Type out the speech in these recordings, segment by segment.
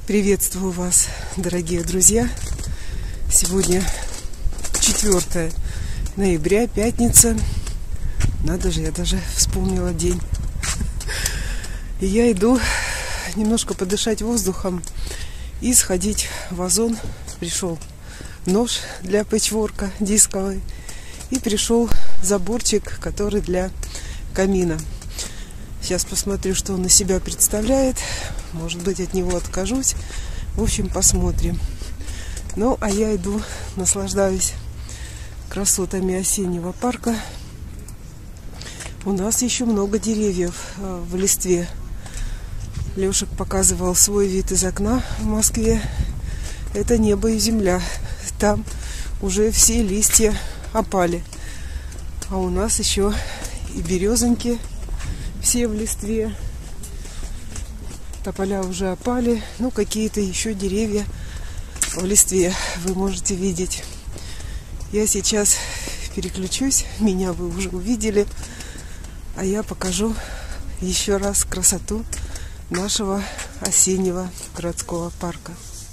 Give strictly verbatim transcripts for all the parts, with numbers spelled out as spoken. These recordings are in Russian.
Приветствую вас, дорогие друзья. Сегодня четвёртое ноября, пятница. Надо же, я даже вспомнила день. И я иду немножко подышать воздухом и сходить в Озон. Пришел нож для пэтчворка дисковый. И пришел заборчик, который для камина. Сейчас посмотрю, что он из себя представляет. Может быть, от него откажусь. В общем, посмотрим. Ну, а я иду, наслаждаюсь красотами осеннего парка. У нас еще много деревьев в листве. Лешек показывал свой вид из окна в Москве. Это небо и земля. Там уже все листья опали. А у нас еще и березоньки все в листве. Тополя уже опали. Ну, какие-то еще деревья в листве вы можете видеть. Я сейчас переключусь. Меня вы уже увидели. А я покажу еще раз красоту нашего осеннего городского парка.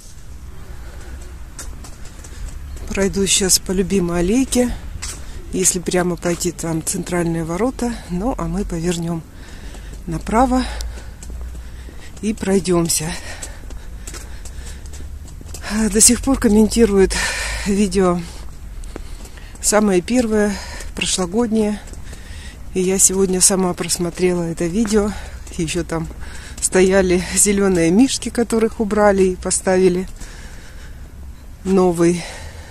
Пройду сейчас по любимой аллейке. Если прямо пойти, там центральные ворота. Ну, а мы повернем направо и пройдемся. До сих пор комментируют видео самое первое, прошлогоднее. И я сегодня сама просмотрела это видео. Еще там стояли зеленые мишки, которых убрали и поставили новый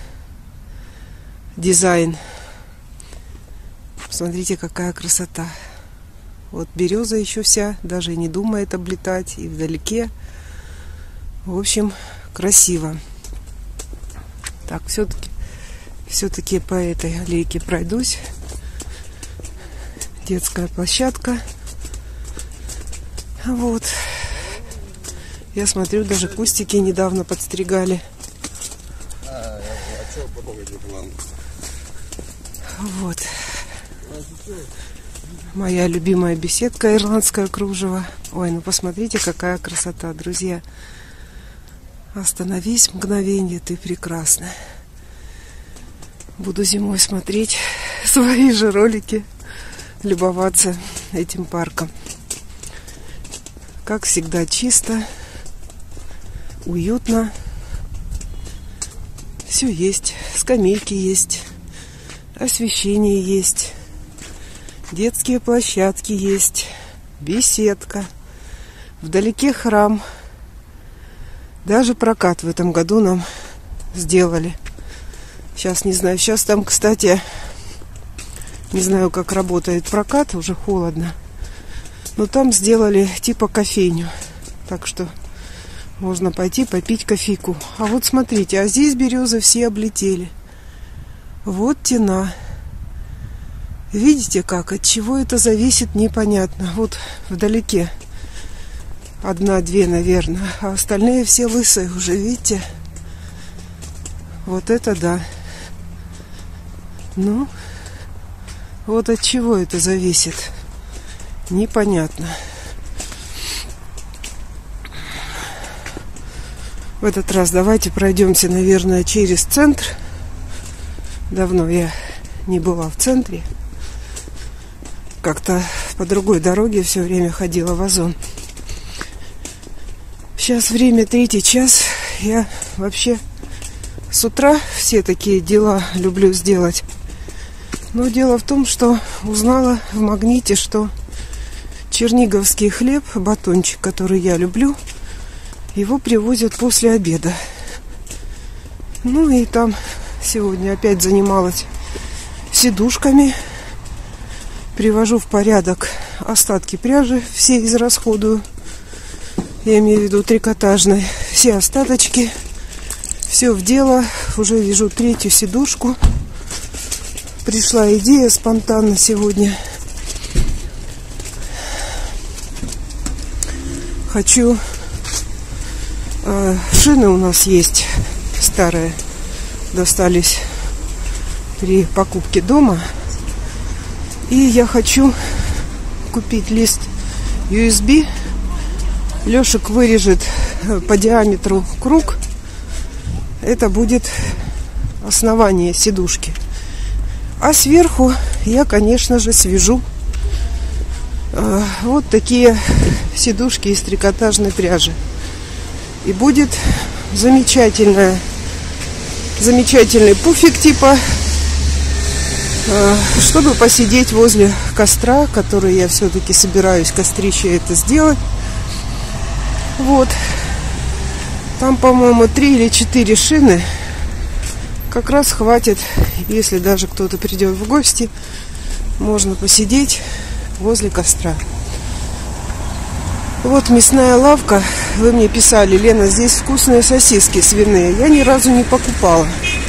дизайн. Смотрите, какая красота. Вот береза еще вся, даже и не думает облетать, и вдалеке. В общем, красиво. Так, все-таки все-таки по этой аллейке пройдусь. Детская площадка. Вот. Я смотрю, даже кустики недавно подстригали. Вот. Моя любимая беседка, ирландское кружево. Ой, ну посмотрите, какая красота, друзья. Остановись мгновенье, ты прекрасна. Буду зимой смотреть свои же ролики, любоваться этим парком. Как всегда, чисто, уютно. Все есть. Скамейки есть. Освещение есть. Детские площадки есть. Беседка. Вдалеке храм. Даже прокат в этом году нам сделали. Сейчас не знаю. Сейчас там, кстати, не знаю, как работает прокат. Уже холодно. Но там сделали типа кофейню. Так что можно пойти попить кофейку. А вот смотрите, а здесь березы все облетели. Вот тена. Видите как? От чего это зависит, непонятно. Вот вдалеке одна-две, наверное. А остальные все лысые уже, видите? Вот это да. Ну, вот от чего это зависит, непонятно. В этот раз давайте пройдемся, наверное, через центр. Давно я не была в центре. Как-то по другой дороге все время ходила в Озон. Сейчас время третий час. Я вообще с утра все такие дела люблю сделать. Но дело в том, что узнала в Магните, что черниговский хлеб, батончик, который я люблю, его привозят после обеда. Ну и там сегодня опять занималась сидушками. Привожу в порядок остатки пряжи, все израсходую. Я имею в виду трикотажной. Все остаточки. Все в дело. Уже вяжу третью сидушку. Пришла идея спонтанно сегодня. Хочу... Э, шины у нас есть старые. Достались при покупке дома. И я хочу купить лист ю эс би. Лешек вырежет по диаметру круг. Это будет основание сидушки. А сверху я, конечно же, свяжу э, вот такие сидушки из трикотажной пряжи. И будет замечательная, замечательный пуфик типа, э, чтобы посидеть возле костра, который я все-таки собираюсь кострище это сделать. Вот. Там, по-моему, три или четыре шины. Как раз хватит, если даже кто-то придет в гости, можно посидеть возле костра. Вот мясная лавка. Вы мне писали: Лена, здесь вкусные сосиски свиные. Я ни разу не покупала.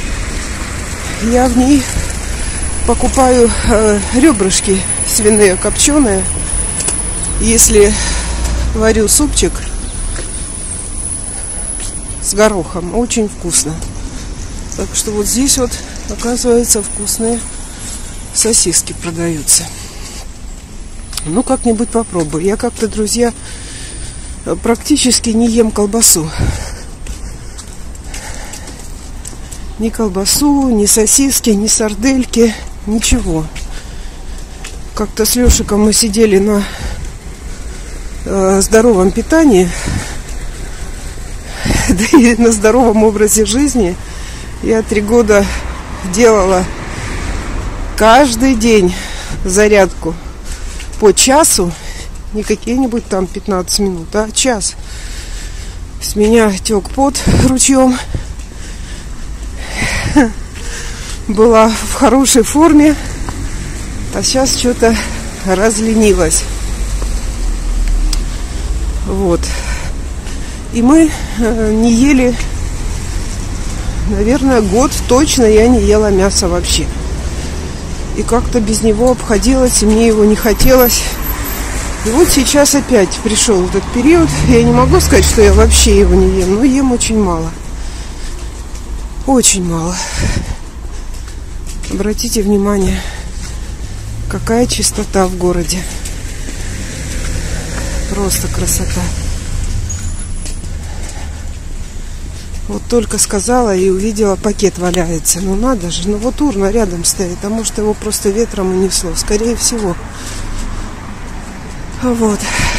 Я в ней покупаю э, ребрышки свиные копченые. Если варю супчик с горохом, очень вкусно. Так что вот здесь вот, оказывается, вкусные сосиски продаются. Ну, как-нибудь попробую. Я как-то, друзья, практически не ем колбасу. Ни колбасу, ни сосиски, ни сардельки, ничего. Как-то с Лешиком мы сидели на э, здоровом питании, да и на здоровом образе жизни. Я три года делала каждый день зарядку по часу, не какие-нибудь там пятнадцать минут, а час. С меня тек пот ручьем. Была в хорошей форме, а сейчас что-то разленилась. Вот. И мы не ели, наверное, год точно я не ела мясо вообще. И как-то без него обходилась, и мне его не хотелось. И вот сейчас опять пришел этот период. Я не могу сказать, что я вообще его не ем, но ем очень мало. Очень мало. Обратите внимание, какая чистота в городе. Просто красота. Вот только сказала и увидела, пакет валяется. Ну надо же, ну вот урна рядом стоит, а может его просто ветром унесло, скорее всего. Вот.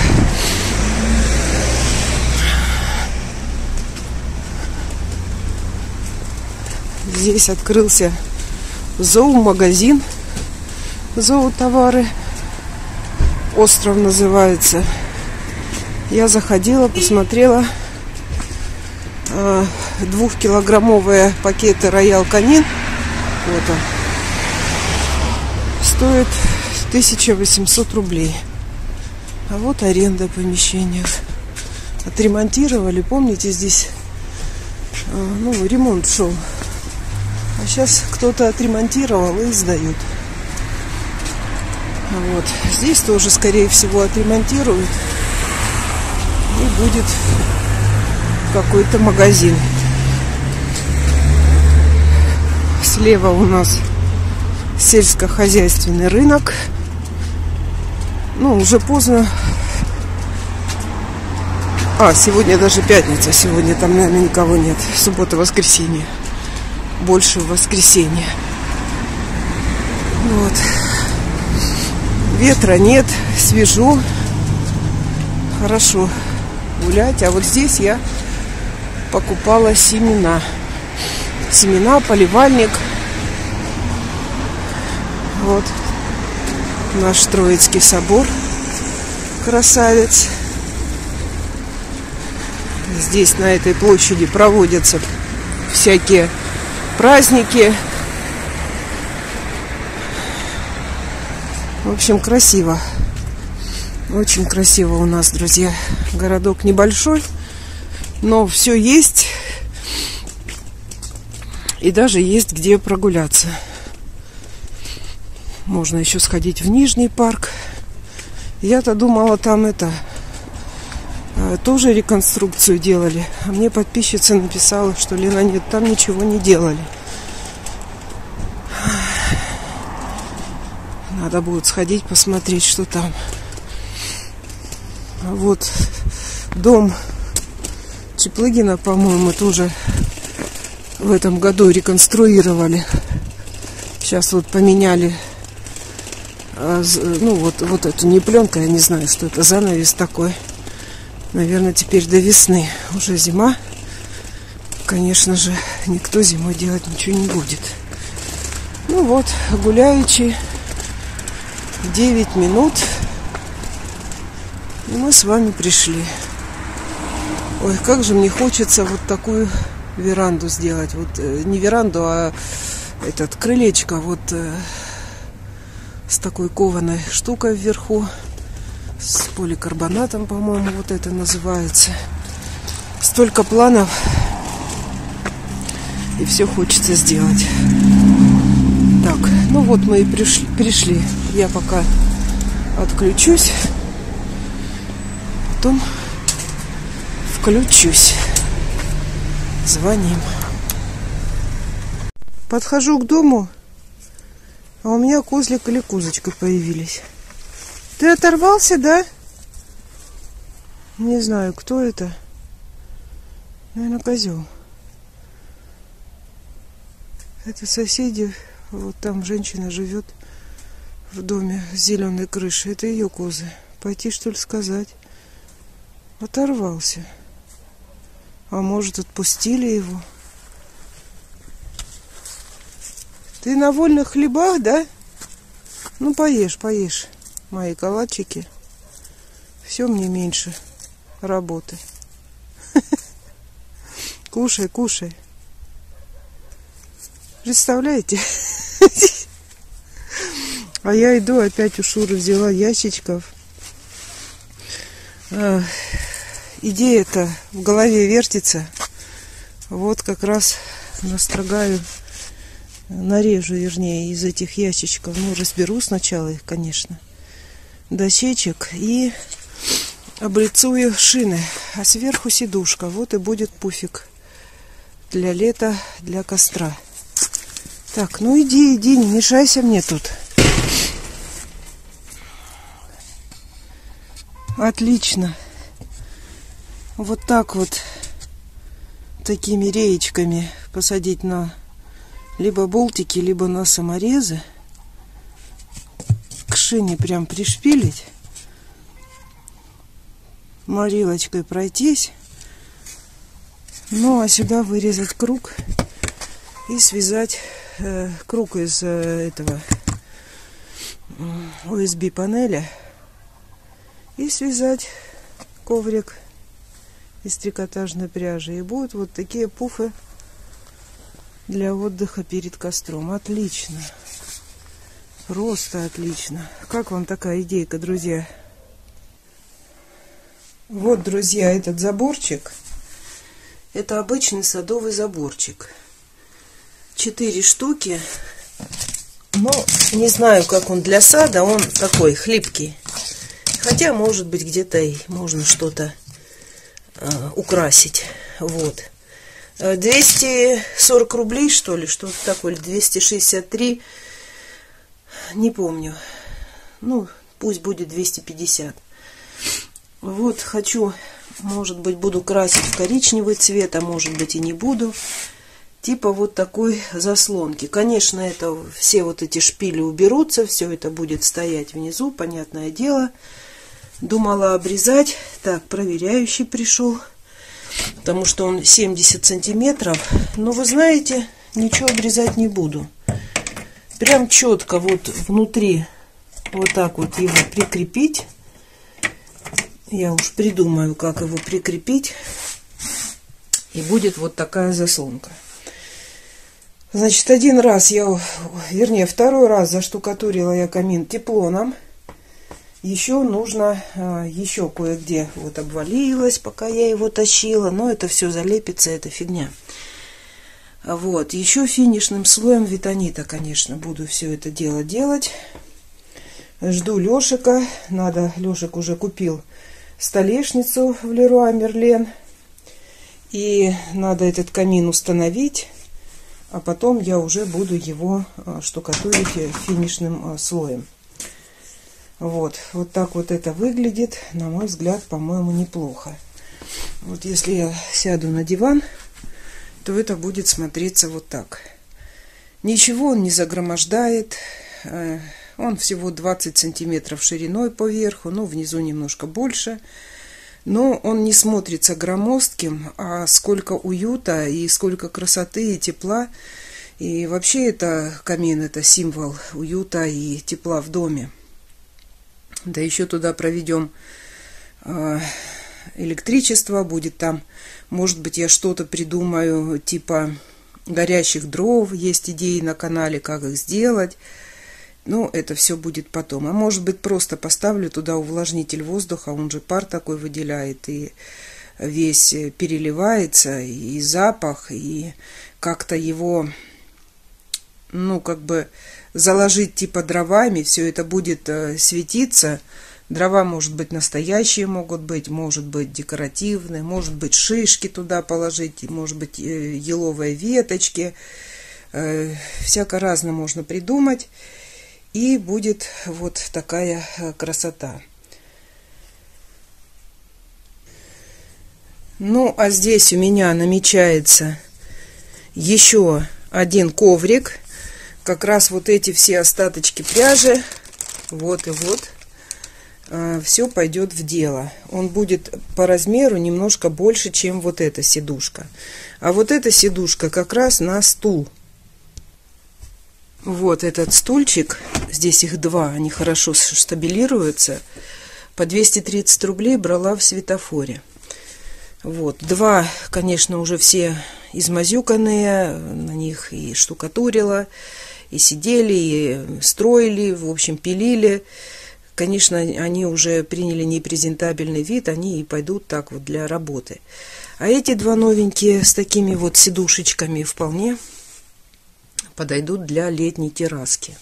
Здесь открылся зоомагазин, зоотовары. Остров называется. Я заходила, посмотрела. Двухкилограммовые пакеты Роял Канин. Вот он. Стоит тысяча восемьсот рублей. А вот аренда помещения. Отремонтировали. Помните, здесь ну, ремонт шел. А сейчас кто-то отремонтировал и сдают. Вот. Здесь тоже, скорее всего, отремонтируют. И будет какой-то магазин. Слева у нас сельскохозяйственный рынок. Ну, уже поздно. А, сегодня даже пятница. Сегодня там, наверное, никого нет. Суббота-воскресенье. Больше в воскресенье. Вот. Ветра нет. Свежо. Хорошо гулять. А вот здесь я покупала семена. Семена, поливальник. Вот наш Троицкий собор. Красавец. Здесь на этой площади проводятся всякие праздники. В общем, красиво. Очень красиво у нас, друзья. Городок небольшой, но все есть. И даже есть где прогуляться. Можно еще сходить в Нижний парк. Я-то думала, там это тоже реконструкцию делали. А мне подписчица написала, что Лена, нет, там ничего не делали. Надо будет сходить, посмотреть, что там. Вот дом Чеплыгина, по-моему, тоже в этом году реконструировали. Сейчас вот поменяли, ну вот, вот эту не пленка, я не знаю, что это, занавес такой. Наверное, теперь до весны. Уже зима. Конечно же, никто зимой делать ничего не будет. Ну вот, гуляючи девять минут. И мы с вами пришли. Ой, как же мне хочется вот такую веранду сделать. Вот не веранду, а этот крылечко вот с такой кованой штукой вверху. С поликарбонатом, по-моему, вот это называется. Столько планов. И все хочется сделать. Так, ну вот мы и пришли. пришли. Я пока отключусь. Потом включусь. Звоним. Подхожу к дому, а у меня козлик или козочка появились. Ты оторвался, да? Не знаю, кто это. Наверное, козел. Это соседи. Вот там женщина живет в доме с зеленой крышей. Это ее козы. Пойти, что ли, сказать? Оторвался. А может, отпустили его? Ты на вольных хлебах, да? Ну, поешь, поешь. Мои калачики. Все мне меньше работы. Кушай, кушай. Представляете? А я иду, опять у Шуры взяла ящичков. А, идея-то в голове вертится. Вот как раз настрогаю, нарежу, вернее, из этих ящичков. Ну, разберу сначала их, конечно. Дощечек и облицую шины, а сверху сидушка. Вот и будет пуфик для лета, для костра. Так, ну иди, иди, не мешайся мне тут. Отлично. Вот так вот, такими реечками посадить на либо болтики, либо на саморезы. К шине прям пришпилить, морилочкой пройтись, ну а сюда вырезать круг и связать э, круг из э, этого ю эс би панели и связать коврик из трикотажной пряжи, и будут вот такие пуфы для отдыха перед костром. Отлично. Просто отлично. Как вам такая идейка, друзья? Вот, друзья, этот заборчик. Это обычный садовый заборчик. Четыре штуки. Но не знаю, как он для сада. Он такой хлипкий. Хотя, может быть, где-то и можно что-то э, украсить. Вот. двести сорок рублей, что ли, что-то такое. двести шестьдесят три. Не помню. Ну, пусть будет двести пятьдесят. Вот, хочу, может быть, буду красить в коричневый цвет, а может быть и не буду. Типа вот такой заслонки. Конечно, это все вот эти шпили уберутся, все это будет стоять внизу, понятное дело. Думала обрезать. Так, проверяющий пришел, потому что он семьдесят сантиметров. Но вы знаете, ничего обрезать не буду. Прям четко вот внутри вот так вот его прикрепить. Я уж придумаю, как его прикрепить. И будет вот такая заслонка. Значит, один раз я, вернее, второй раз заштукатурила я камин теплоном. Еще нужно, еще кое-где вот обвалилось, пока я его тащила. Но это все залепится, это фигня. Вот, еще финишным слоем витонита, конечно, буду все это дело делать. Жду Лешика. Надо, Лешик уже купил столешницу в Леруа Мерлен. И надо этот камин установить. А потом я уже буду его штукатурить финишным слоем. Вот, вот так вот это выглядит. На мой взгляд, по-моему, неплохо. Вот если я сяду на диван, то это будет смотреться вот так. Ничего он не загромождает. Он всего двадцать сантиметров шириной по верху, но внизу немножко больше. Но он не смотрится громоздким, а сколько уюта и сколько красоты и тепла. И вообще это камин, это символ уюта и тепла в доме. Да еще туда проведем э, электричество, будет там, может быть, я что-то придумаю, типа горящих дров, есть идеи на канале, как их сделать. Ну, это все будет потом. А может быть, просто поставлю туда увлажнитель воздуха, он же пар такой выделяет, и весь переливается, и запах, и как-то его, ну, как бы заложить типа дровами, все это будет э, светиться. Дрова, может быть, настоящие могут быть, может быть, декоративные, может быть, шишки туда положить, может быть, э, еловые веточки. Э, всяко разно можно придумать. И будет вот такая красота. Ну, а здесь у меня намечается еще один коврик. Как раз вот эти все остаточки пряжи, вот и вот, все пойдет в дело. Он будет по размеру немножко больше, чем вот эта сидушка. А вот эта сидушка как раз на стул. Вот этот стульчик, здесь их два, они хорошо стабилируются. По двести тридцать рублей брала в Светофоре. Вот, два, конечно, уже все измазюканные, на них и штукатурила, и сидели, и строили, в общем, пилили. Конечно, они уже приняли непрезентабельный вид, они и пойдут так вот для работы. А эти два новенькие с такими вот сидушечками вполне подойдут для летней терраски.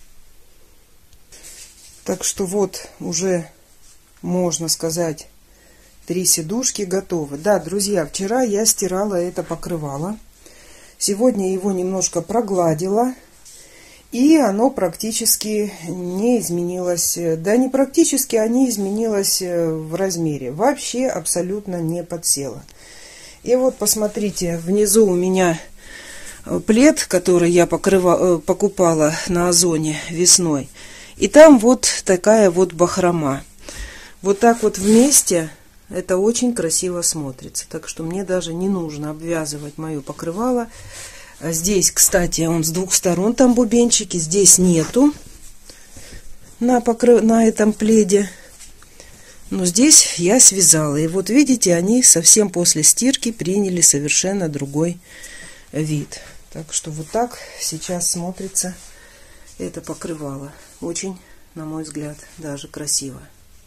Так что вот уже, можно сказать, три сидушки готовы. Да, друзья, вчера я стирала это покрывало. Сегодня его немножко прогладила. И оно практически не изменилось. Да не практически, а не изменилось в размере. Вообще абсолютно не подсело. И вот посмотрите, внизу у меня плед, который я покрыва, покупала на Озоне весной. И там вот такая вот бахрома. Вот так вот вместе это очень красиво смотрится. Так что мне даже не нужно обвязывать мое покрывало. Здесь, кстати, он с двух сторон, там бубенчики. Здесь нету на, покры... на этом пледе. Но здесь я связала. И вот видите, они совсем после стирки приняли совершенно другой вид. Так что вот так сейчас смотрится это покрывало. Очень, на мой взгляд, даже красиво.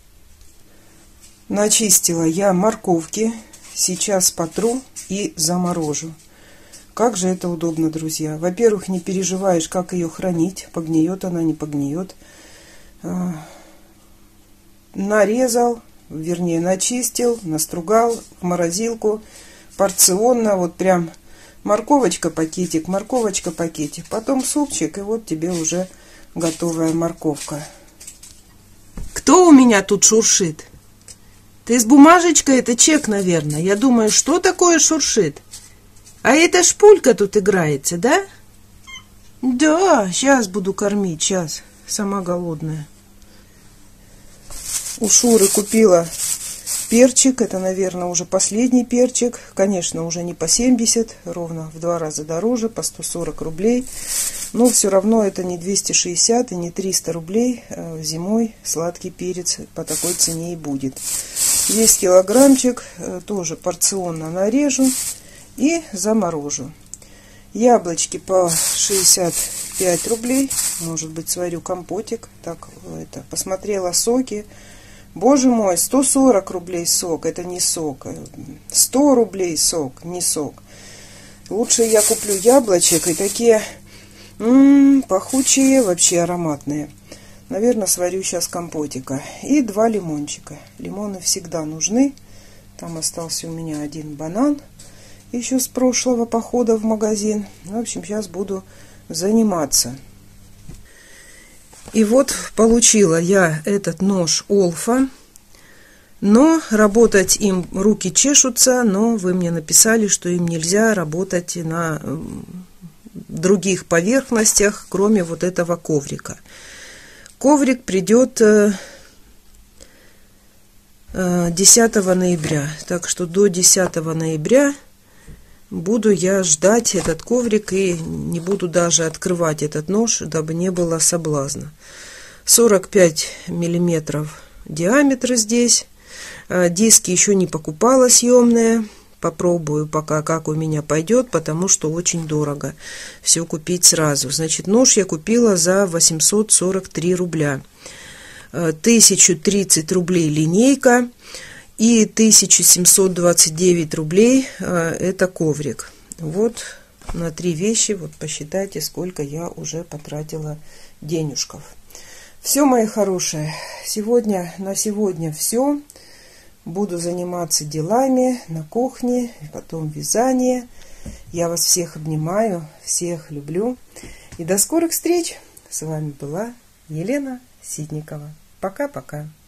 Начистила я морковки. Сейчас потру и заморожу. Как же это удобно, друзья. Во-первых, не переживаешь, как ее хранить. Погниет она, не погниет. Нарезал, вернее, начистил, настругал в морозилку. Порционно, вот прям... Морковочка, пакетик, морковочка, пакетик. Потом супчик, и вот тебе уже готовая морковка. Кто у меня тут шуршит? Ты с бумажечкой? Это чек, наверное. Я думаю, что такое шуршит? А это шпулька тут играется, да? Да, сейчас буду кормить, сейчас. Сама голодная. У Шуры купила перчик, это, наверное, уже последний перчик. Конечно, уже не по семьдесят, ровно в два раза дороже, по сто сорок рублей. Но все равно это не двести шестьдесят и не триста рублей. Зимой сладкий перец по такой цене и будет. Весь килограммчик тоже порционно нарежу и заморожу. Яблочки по шестьдесят пять рублей. Может быть, сварю компотик. Так, это, посмотрела соки. Боже мой, сто сорок рублей сок, это не сок. сто рублей сок, не сок. Лучше я куплю яблочек и такие м-м, пахучие, вообще ароматные. Наверное, сварю сейчас компотика. И два лимончика. Лимоны всегда нужны. Там остался у меня один банан. Еще с прошлого похода в магазин. В общем, сейчас буду заниматься. И вот получила я этот нож Олфа. Но работать им руки чешутся, но вы мне написали, что им нельзя работать на других поверхностях, кроме вот этого коврика. Коврик придет десятого ноября, так что до десятого ноября буду я ждать этот коврик и не буду даже открывать этот нож, дабы не было соблазна. сорок пять миллиметров диаметр здесь. Диски еще не покупала съемные. Попробую пока, как у меня пойдет, потому что очень дорого все купить сразу. Значит, нож я купила за восемьсот сорок три рубля. тысяча тридцать рублей линейка и тысяча семьсот двадцать девять рублей это коврик. Вот на три вещи, вот посчитайте, сколько я уже потратила денежков. Все, мои хорошие, сегодня, на сегодня все. Буду заниматься делами на кухне, потом вязание. Я вас всех обнимаю, всех люблю. И до скорых встреч. С вами была Елена Ситникова. Пока-пока.